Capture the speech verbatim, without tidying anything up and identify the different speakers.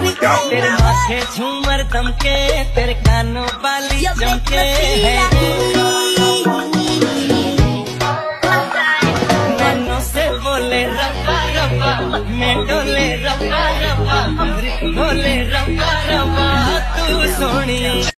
Speaker 1: तेरे माथे झूमर दमके, तेरे कानों वाली चमके है, नैनों से बोले रब्बा रब्बा, मैं डोले रब्बा रब्बा, अमृत बोले रब्बा रब्बा, तू सोनी।